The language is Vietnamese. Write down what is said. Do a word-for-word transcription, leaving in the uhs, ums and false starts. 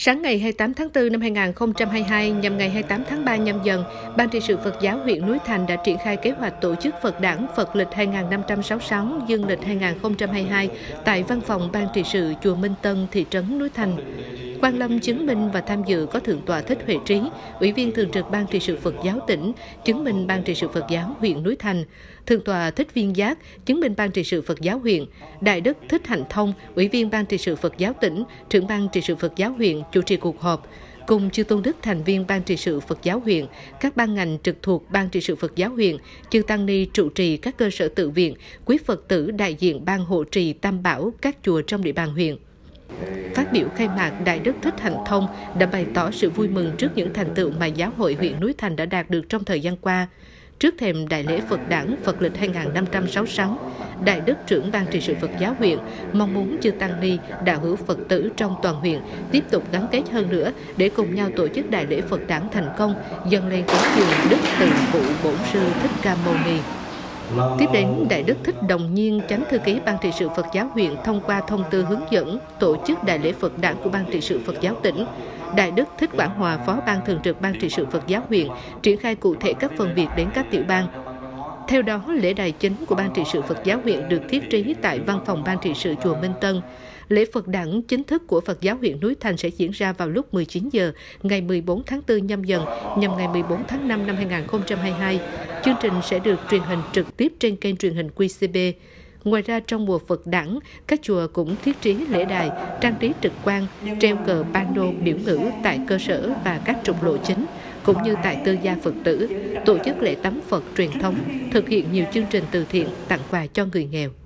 Sáng ngày hai mươi tám tháng tư năm hai nghìn không trăm hai mươi hai, nhằm ngày hai mươi tám tháng ba nhâm dần, Ban trị sự Phật giáo huyện Núi Thành đã triển khai kế hoạch tổ chức Phật đản Phật lịch hai nghìn năm trăm sáu mươi sáu, dương lịch hai nghìn không trăm hai mươi hai tại văn phòng Ban trị sự chùa Minh Tân, thị trấn Núi Thành. Quan Lâm chứng minh và tham dự có Thượng tọa Thích Huệ Trí, Ủy viên Thường trực Ban trị sự Phật giáo tỉnh, chứng minh Ban trị sự Phật giáo huyện Núi Thành, Thượng tọa Thích Viên Giác, chứng minh Ban trị sự Phật giáo huyện, Đại đức Thích Hạnh Thông, Ủy viên Ban trị sự Phật giáo tỉnh, trưởng Ban trị sự Phật giáo huyện chủ trì cuộc họp, cùng chư tôn đức thành viên Ban trị sự Phật giáo huyện, các ban ngành trực thuộc Ban trị sự Phật giáo huyện, chư tăng ni trụ trì các cơ sở tự viện, quý Phật tử đại diện ban hộ trì Tam Bảo các chùa trong địa bàn huyện. Phát biểu khai mạc, Đại đức Thích Hạnh Thông đã bày tỏ sự vui mừng trước những thành tựu mà giáo hội huyện Núi Thành đã đạt được trong thời gian qua. Trước thềm đại lễ Phật đản Phật lịch hai nghìn năm trăm sáu mươi sáu, Đại đức trưởng Ban trị sự Phật giáo huyện mong muốn chư tăng ni, đạo hữu Phật tử trong toàn huyện tiếp tục gắn kết hơn nữa để cùng nhau tổ chức đại lễ Phật đản thành công, dâng lên cúng dường Đức Từ Phụ Bổn Sư Thích Ca Mâu Ni. Tiếp đến, Đại đức Thích Đồng Nhiên, Chánh thư ký Ban trị sự Phật giáo huyện thông qua thông tư hướng dẫn tổ chức đại lễ Phật đản của Ban trị sự Phật giáo tỉnh. Đại đức Thích Quảng Hòa, Phó Ban thường trực Ban trị sự Phật giáo huyện, triển khai cụ thể các phần việc đến các tiểu ban. Theo đó, lễ đài chính của Ban trị sự Phật giáo huyện được thiết trí tại văn phòng Ban trị sự chùa Minh Tân. Lễ Phật đản chính thức của Phật giáo huyện Núi Thành sẽ diễn ra vào lúc mười chín giờ ngày mười bốn tháng tư nhâm dần, nhằm ngày mười bốn tháng năm năm hai nghìn không trăm hai mươi hai. Chương trình sẽ được truyền hình trực tiếp trên kênh truyền hình quy xê bê. Ngoài ra, trong mùa Phật đản, các chùa cũng thiết trí lễ đài, trang trí trực quan, treo cờ pano biểu ngữ tại cơ sở và các trục lộ chính, cũng như tại tư gia Phật tử, tổ chức lễ tắm Phật truyền thống, thực hiện nhiều chương trình từ thiện, tặng quà cho người nghèo.